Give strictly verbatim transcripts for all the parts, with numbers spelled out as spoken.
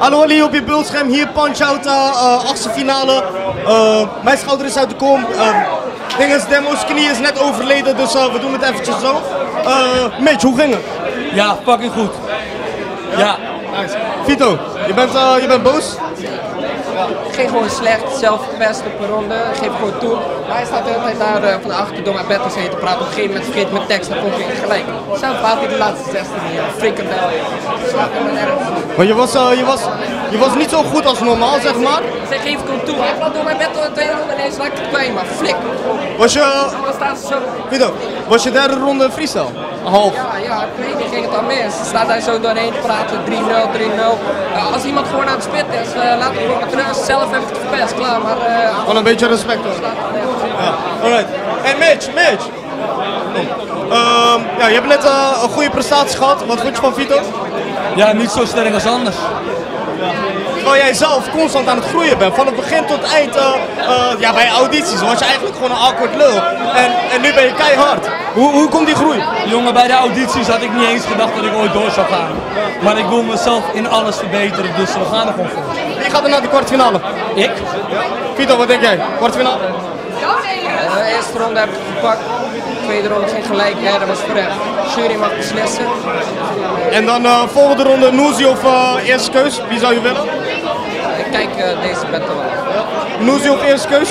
Hallo Ali op je beeldscherm, hier Punch-Out, uh, achtste finale. Uh, mijn schouder is uit de kom. Uh, ding is, Demo's knie is net overleden, dus uh, we doen het eventjes zo. Uh, Mitch, hoe ging het? Ja, fucking goed. Ja. Nice. Vito, je bent, uh, je bent boos? Ik ging gewoon slecht, zelf verpest op een ronde, ik geef gewoon toe. Maar hij staat de hele tijd daar uh, van de achter door mijn battles heen te praten. Op een gegeven moment vergeet mijn tekst, dan komt hij gelijk. Zelf praat hij de laatste zestien jaar, frikandel. Slaat hem nergens. Maar je was, uh, je, was, je was niet zo goed als normaal, zeg maar. Zij geef ik hem toe, hij praat door mijn battle twee ronden ineens, laat ik het kwijt, maar flik. Was je, Dan staan ze zo. Vito, was je derde ronde freestyle? Half. Ja, ja, ik weet niet, ging het al mis. Dan staat hij zo doorheen te praten, drie nul, drie nul. Uh, als iemand gewoon aan het spitten is, uh, laat hem gewoon terug. Zelf heb ik het verpest, klaar, maar... Uh, Gewoon een beetje respect hoor. Ja, alright. Hey Mitch, Mitch. Uh, ja, je hebt net uh, een goede prestatie gehad. Wat vond je van Vito? Ja, niet zo sterk als anders. Terwijl jij zelf constant aan het groeien bent, van het begin tot het eind, uh, uh, ja, bij audities was je eigenlijk gewoon een awkward lul. En, en nu ben je keihard. Hoe, hoe komt die groei? Jongen, bij de audities had ik niet eens gedacht dat ik ooit door zou gaan. Maar ik wil mezelf in alles verbeteren, dus we gaan er gewoon voor. Wie gaat er naar de kwartfinale? Ik? Vito, wat denk jij? Kwartfinale? Uh, de eerste ronde heb ik het gepakt, de tweede ronde ging gelijk, de derde was voor hem. Jury mag beslissen. En dan uh, volgende ronde Noezie of uh, eerste keus, wie zou je willen? Ik kijk uh, deze battle wel. Noezie of eerste keus?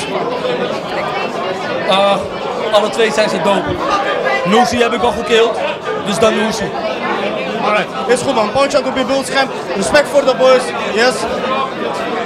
Uh, alle twee zijn ze dope. Noezie heb ik al gekild, dus dan Noezie. Alright, is goed man, Punch-Out op je beeldscherm. Respect voor de boys, yes.